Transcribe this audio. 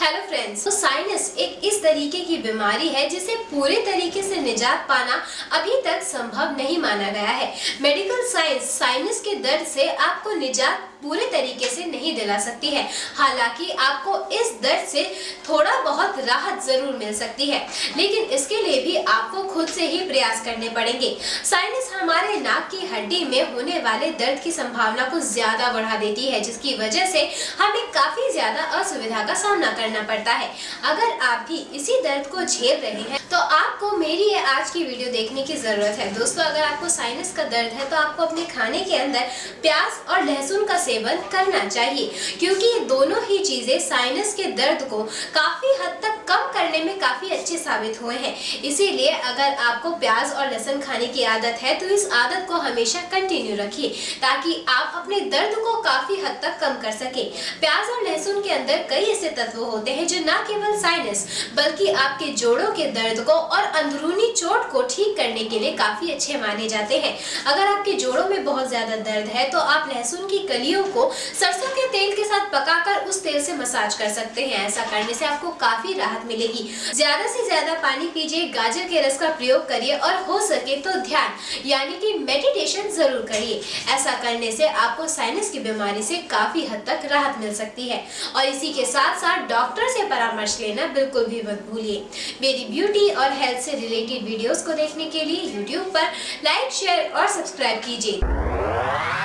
Hello friends, तो sinus एक इस तरीके की बीमारी है जिसे पूरे तरीके से निजात पाना अभी तक संभव नहीं माना गया है। मेडिकल साइंस साइनस के दर्द से आपको निजात पूरे तरीके से नहीं दिला सकती है। हालांकि आपको इस दर्द से थोड़ा बहुत राहत जरूर मिल सकती है, लेकिन इसके लिए भी आपको खुद से ही प्रयास करने पड़ेंगे। साइनस हमारे नाक की हड्डी में होने वाले दर्द की संभावना को ज्यादा बढ़ा देती है, जिसकी वजह से हमें काफी ज्यादा असुविधा का सामना करना पड़ता है। अगर आप भी इसी दर्द को झेल रहे हैं तो आपको मेरी ये आज की वीडियो देखने की जरूरत है। दोस्तों, अगर आपको साइनस का दर्द है तो आपको अपने खाने के अंदर प्याज और लहसुन का सेवन करना चाहिए, क्योंकि ये दोनों ही चीजें साइनस के दर्द को काफी हद तक कम करने में काफी अच्छे साबित हुए हैं। इसीलिए अगर आपको प्याज और लहसुन खाने की आदत है तो इस आदत को हमेशा कंटिन्यू रखिए, ताकि आप अपने दर्द को काफी हद तक कम कर सके। प्याज और लहसुन के अंदर कई ऐसे तत्व होते हैं जो न केवल साइनस बल्कि आपके जोड़ों के दर्द को और अंदरूनी चोट को ठीक करने के लिए काफी अच्छे माने जाते हैं। अगर आपके जोड़ों में बहुत ज्यादा दर्द है तो आप लहसुन की कलियों को सरसों के तेल के साथ पकाकर उस तेल से मसाज कर सकते हैं। ऐसा करने से आपको काफी राहत मिलेगी। ज्यादा से ज्यादा पानी पीजिए, गाजर के रस का प्रयोग करिए और हो सके तो ध्यान यानी कि मेडिटेशन जरूर करिए। ऐसा करने से आपको साइनस की बीमारी से काफी हद तक राहत मिल सकती है। और इसी के साथ साथ डॉक्टर से परामर्श लेना बिल्कुल भी मत भूलिए। मेरी ब्यूटी और हेल्थ से रिलेटेड वीडियोस को देखने के लिए यूट्यूब पर लाइक, शेयर और सब्सक्राइब कीजिए।